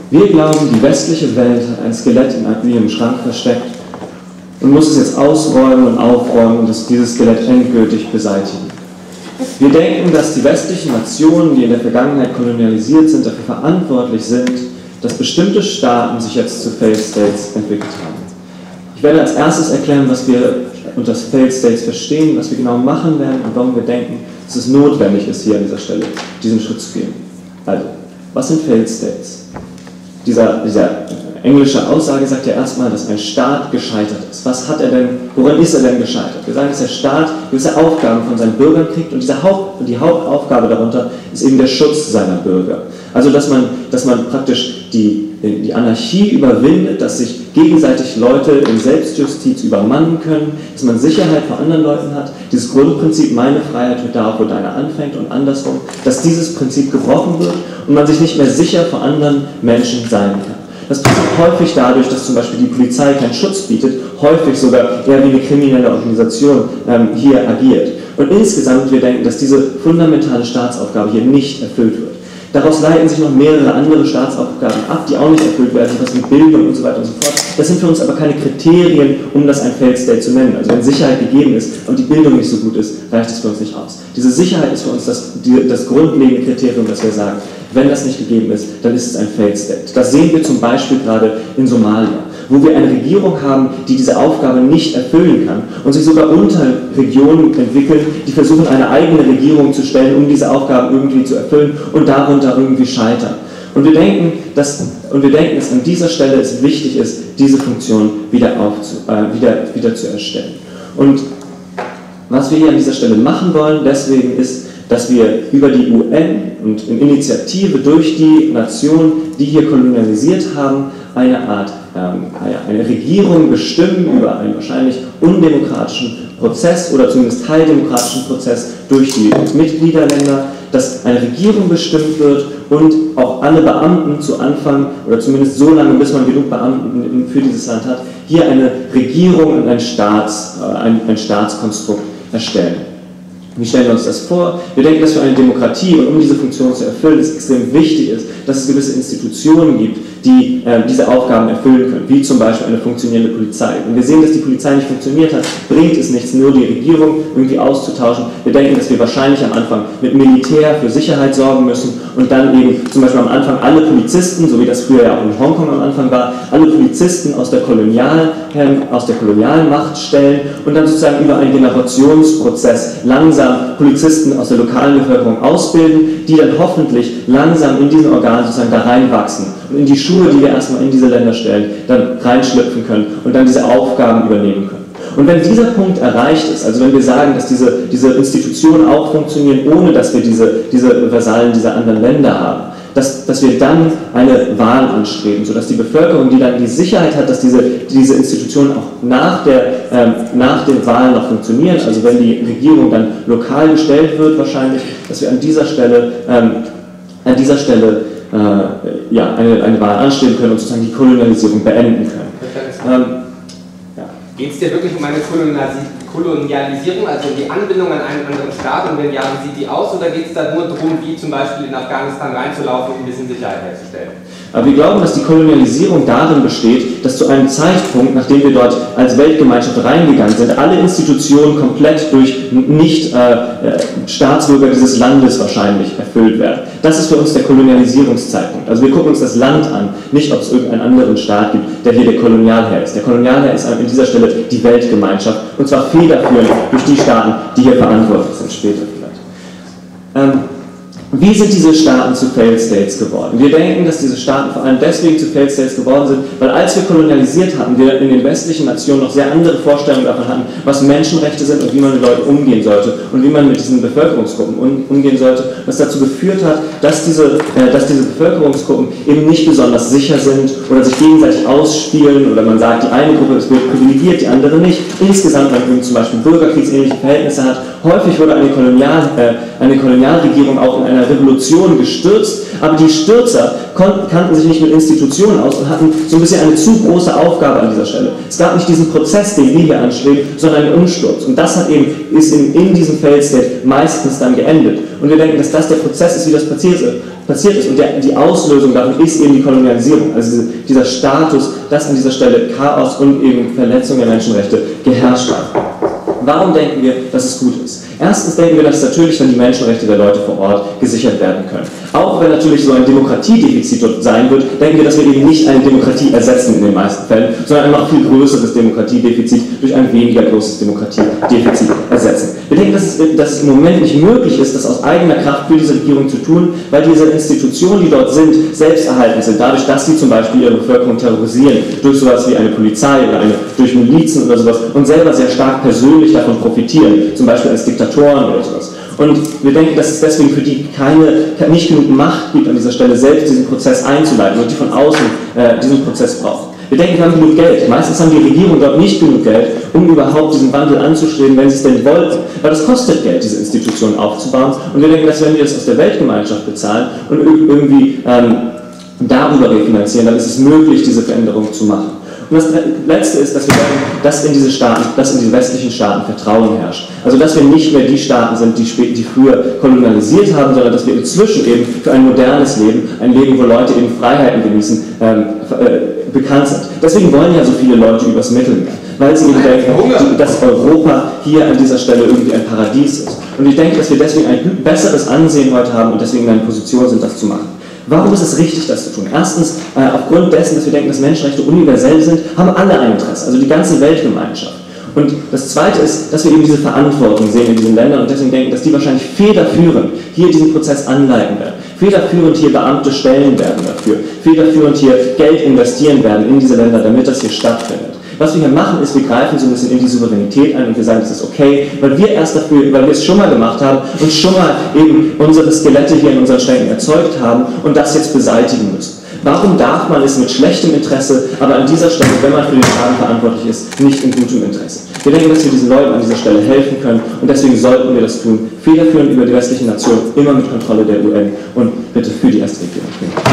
Wir glauben, die westliche Welt hat ein Skelett in ihrem Schrank versteckt und muss es jetzt ausräumen und aufräumen und dieses Skelett endgültig beseitigen. Wir denken, dass die westlichen Nationen, die in der Vergangenheit kolonialisiert sind, dafür verantwortlich sind, dass bestimmte Staaten sich jetzt zu Failed States entwickelt haben. Ich werde als erstes erklären, was wir unter Failed States verstehen, was wir genau machen werden und warum wir denken, dass es notwendig ist, hier an dieser Stelle diesen Schritt zu gehen. Also, was sind Failed States? Dieser englische Aussage sagt ja erstmal, dass ein Staat gescheitert ist. Was hat er denn, woran ist er denn gescheitert? Wir sagen, dass der Staat gewisse Aufgaben von seinen Bürgern kriegt und die Hauptaufgabe darunter ist eben der Schutz seiner Bürger. Also, dass man praktisch die Anarchie überwindet, dass sich gegenseitig Leute in Selbstjustiz übermannen können, dass man Sicherheit vor anderen Leuten hat. Dieses Grundprinzip, meine Freiheit hört da auf, wo deine anfängt und andersrum, dass dieses Prinzip gebrochen wird und man sich nicht mehr sicher vor anderen Menschen sein kann. Das passiert häufig dadurch, dass zum Beispiel die Polizei keinen Schutz bietet, häufig sogar eher wie eine kriminelle Organisation hier agiert. Und insgesamt, wir denken, dass diese fundamentale Staatsaufgabe hier nicht erfüllt wird. Daraus leiten sich noch mehrere andere Staatsaufgaben ab, die auch nicht erfüllt werden, was mit Bildung und so weiter und so fort. Das sind für uns aber keine Kriterien, um das ein Failed State zu nennen. Also wenn Sicherheit gegeben ist und die Bildung nicht so gut ist, reicht das für uns nicht aus. Diese Sicherheit ist für uns das grundlegende Kriterium, dass wir sagen, wenn das nicht gegeben ist, dann ist es ein Failed State. Das sehen wir zum Beispiel gerade in Somalia, wo wir eine Regierung haben, die diese Aufgabe nicht erfüllen kann und sich sogar Unterregionen entwickeln, die versuchen, eine eigene Regierung zu stellen, um diese Aufgaben irgendwie zu erfüllen und darunter irgendwie scheitern. Und wir denken, dass an dieser Stelle es wichtig ist, diese Funktion wieder zu erstellen. Und was wir hier an dieser Stelle machen wollen, deswegen ist, dass wir über die UN und in Initiative durch die Nationen, die hier kolonialisiert haben, eine Art eine Regierung bestimmen über einen wahrscheinlich undemokratischen Prozess oder zumindest teildemokratischen Prozess durch die Mitgliederländer, dass eine Regierung bestimmt wird und auch alle Beamten zu Anfang oder zumindest so lange, bis man genug Beamten für dieses Land hat, hier eine Regierung und ein Staatskonstrukt erstellen. Wie stellen wir uns das vor? Wir denken, dass für eine Demokratie und um diese Funktion zu erfüllen, es extrem wichtig ist, dass es gewisse Institutionen gibt, die diese Aufgaben erfüllen können, wie zum Beispiel eine funktionierende Polizei. Wenn wir sehen, dass die Polizei nicht funktioniert hat, bringt es nichts, nur die Regierung irgendwie auszutauschen. Wir denken, dass wir wahrscheinlich am Anfang mit Militär für Sicherheit sorgen müssen und dann eben zum Beispiel am Anfang alle Polizisten, so wie das früher ja auch in Hongkong am Anfang war, alle Polizisten aus der Kolonialmacht stellen und dann sozusagen über einen Generationsprozess langsam Polizisten aus der lokalen Bevölkerung ausbilden, die dann hoffentlich langsam in diesen Organ sozusagen da reinwachsen und in die Schuhe, die wir erstmal in diese Länder stellen, dann reinschlüpfen können und dann diese Aufgaben übernehmen können. Und wenn dieser Punkt erreicht ist, also wenn wir sagen, dass diese Institutionen auch funktionieren, ohne dass wir diese Vasallen dieser anderen Länder haben, dass wir dann eine Wahl anstreben, sodass die Bevölkerung, die dann die Sicherheit hat, dass diese Institutionen auch nach den Wahlen noch funktionieren, also wenn die Regierung dann lokal gestellt wird wahrscheinlich, dass wir an dieser Stelle eine Wahl anstreben können und sozusagen die Kolonialisierung beenden können. Geht es dir wirklich um eine Kolonialisierung, also die Anbindung an einen anderen Staat, und wenn ja, wie sieht die aus, oder geht es da nur darum, wie zum Beispiel in Afghanistan reinzulaufen und ein bisschen Sicherheit herzustellen? Aber wir glauben, dass die Kolonialisierung darin besteht, dass zu einem Zeitpunkt, nachdem wir dort als Weltgemeinschaft reingegangen sind, alle Institutionen komplett durch Nicht-Staatsbürger dieses Landes wahrscheinlich erfüllt werden. Das ist für uns der Kolonialisierungszeitpunkt. Also wir gucken uns das Land an, nicht ob es irgendeinen anderen Staat gibt, der hier der Kolonialherr ist. Der Kolonialherr ist an dieser Stelle die Weltgemeinschaft, und zwar federführend durch die Staaten, die hier verantwortlich sind, später vielleicht. Wie sind diese Staaten zu Failed States geworden? Wir denken, dass diese Staaten vor allem deswegen zu Failed States geworden sind, weil als wir kolonialisiert hatten, wir in den westlichen Nationen noch sehr andere Vorstellungen davon hatten, was Menschenrechte sind und wie man mit Leuten umgehen sollte und wie man mit diesen Bevölkerungsgruppen umgehen sollte, was dazu geführt hat, dass diese Bevölkerungsgruppen eben nicht besonders sicher sind oder sich gegenseitig ausspielen, oder man sagt, die eine Gruppe wird privilegiert, die andere nicht. Insgesamt, man zum Beispiel bürgerkriegsähnliche Verhältnisse hat. Häufig wurde eine Kolonialregierung auch in einer Revolution gestürzt, aber die Stürzer kannten sich nicht mit Institutionen aus und hatten so ein bisschen eine zu große Aufgabe an dieser Stelle. Es gab nicht diesen Prozess, den wir hier anstreben, sondern einen Umsturz. Und das ist in diesem Failed State meistens dann geendet. Und wir denken, dass das der Prozess ist, wie das passiert ist. passiert ist. Und die Auslösung davon ist eben die Kolonialisierung, also dieser Status, dass an dieser Stelle Chaos und eben Verletzung der Menschenrechte geherrscht hat. Warum denken wir, dass es gut ist? Erstens denken wir, dass natürlich dann die Menschenrechte der Leute vor Ort gesichert werden können. Auch wenn natürlich so ein Demokratiedefizit dort sein wird, denken wir, dass wir eben nicht eine Demokratie ersetzen in den meisten Fällen, sondern ein noch viel größeres Demokratiedefizit durch ein weniger großes Demokratiedefizit ersetzen. Wir denken, dass es im Moment nicht möglich ist, das aus eigener Kraft für diese Regierung zu tun, weil diese Institutionen, die dort sind, selbsterhaltend sind, dadurch, dass sie zum Beispiel ihre Bevölkerung terrorisieren, durch sowas wie eine Polizei oder durch Milizen oder sowas und selber sehr stark persönlich davon profitieren, zum Beispiel als Diktatoren oder sowas. Und wir denken, dass es deswegen für die nicht genug Macht gibt, an dieser Stelle selbst diesen Prozess einzuleiten und die von außen diesen Prozess brauchen. Wir denken, wir haben genug Geld. Meistens haben die Regierungen dort nicht genug Geld, um überhaupt diesen Wandel anzustreben, wenn sie es denn wollten. Weil das kostet Geld, diese Institutionen aufzubauen. Und wir denken, dass wenn wir das aus der Weltgemeinschaft bezahlen und irgendwie darüber refinanzieren, dann ist es möglich, diese Veränderung zu machen. Und das Letzte ist, dass wir denken, dass in diese westlichen Staaten Vertrauen herrscht. Also dass wir nicht mehr die Staaten sind, die früher kolonialisiert haben, sondern dass wir inzwischen eben für ein modernes Leben, ein Leben, wo Leute eben Freiheiten genießen, bekannt sind. Deswegen wollen ja so viele Leute übers Mittelmeer, weil sie eben denken, dass Europa hier an dieser Stelle irgendwie ein Paradies ist. Und ich denke, dass wir deswegen ein besseres Ansehen heute haben und deswegen in einer Position sind, das zu machen. Warum ist es richtig, das zu tun? Erstens, aufgrund dessen, dass wir denken, dass Menschenrechte universell sind, haben alle ein Interesse, also die ganze Weltgemeinschaft. Und das Zweite ist, dass wir eben diese Verantwortung sehen in diesen Ländern und deswegen denken, dass die wahrscheinlich federführend hier diesen Prozess anleiten werden, federführend hier Beamte stellen werden dafür, federführend hier Geld investieren werden in diese Länder, damit das hier stattfindet. Was wir hier machen, ist, wir greifen so ein bisschen in die Souveränität ein und wir sagen, das ist okay, weil wir es schon mal gemacht haben und schon mal eben unsere Skelette hier in unseren Schränken erzeugt haben und das jetzt beseitigen müssen. Warum darf man es mit schlechtem Interesse, aber an dieser Stelle, wenn man für den Schaden verantwortlich ist, nicht in gutem Interesse? Wir denken, dass wir diesen Leuten an dieser Stelle helfen können und deswegen sollten wir das tun. Federführend über die westlichen Nationen, immer mit Kontrolle der UN und bitte für die erste Regierung.